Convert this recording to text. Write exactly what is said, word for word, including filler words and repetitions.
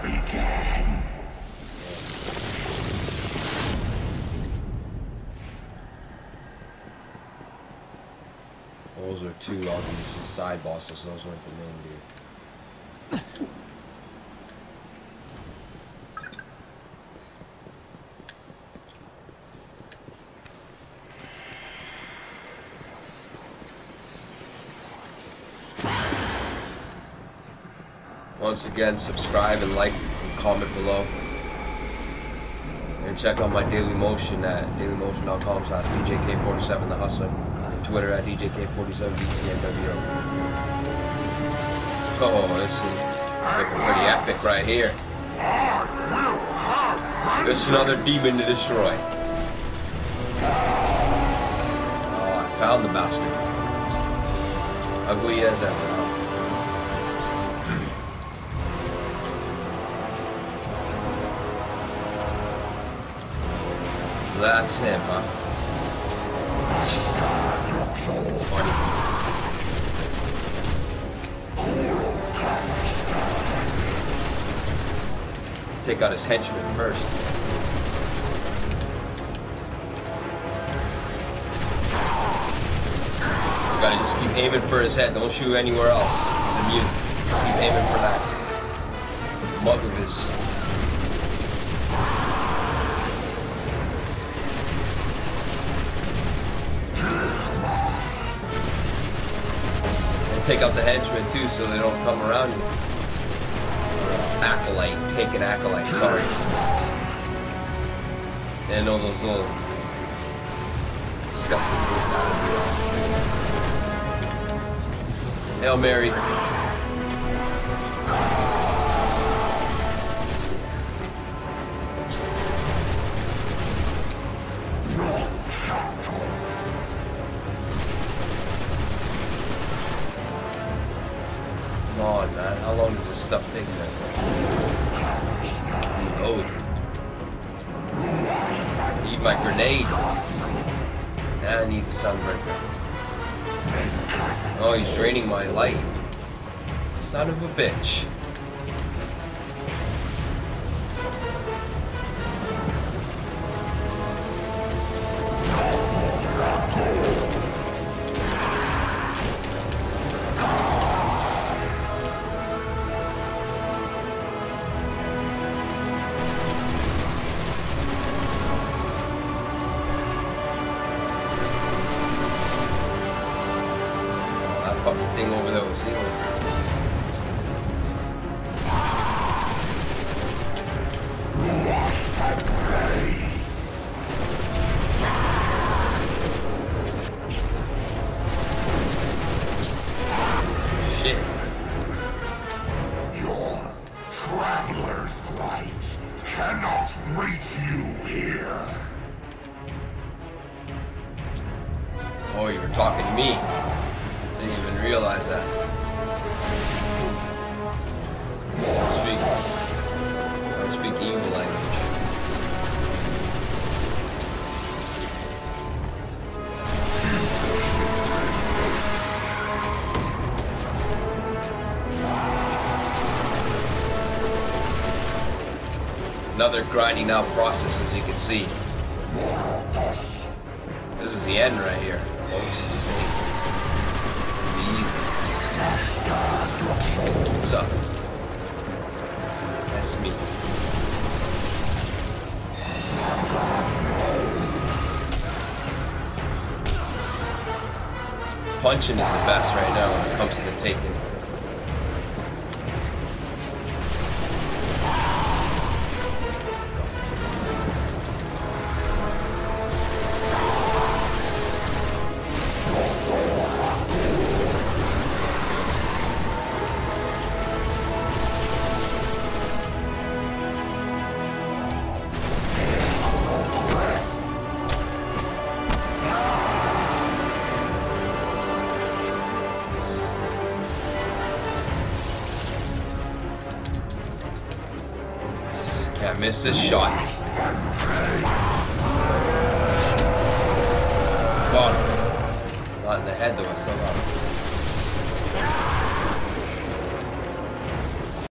began. Those are two obviously side bosses, those weren't the main dude. Once again, subscribe and like and comment below. And check out my Daily Motion at daily motion dot com slash D J A K forty-seven The Hustler. And Twitter at D J A K forty-seven B C N W O. Oh, this is looking pretty epic right here. There's another demon to destroy. Oh, I found the bastard. Ugly as ever. So that's him, huh? It's funny. Take out his henchmen first. You gotta just keep aiming for his head. Don't shoot anywhere else. He's immune. Just keep aiming for that mug of his. And take out the henchmen too, so they don't come around you. Acolyte, take an acolyte, sorry. And all those little disgusting things out of here. Hail Mary. Come on, man. How long does this stuff take to reload? I need my grenade. And I need the sunbreaker. Oh, he's draining my light. Son of a bitch. Fucking thing over there was healing. Shit. Your traveler's light cannot reach you here. Oh, you were talking to me. Didn't even realize that. I don't speak, I don't speak evil language. Another grinding out process, as you can see. This is the end right here. Folks, what's up? That's me. Punching is the best right now when it comes to the taking. Can't miss this shot. God. Not in the head though, I still got it.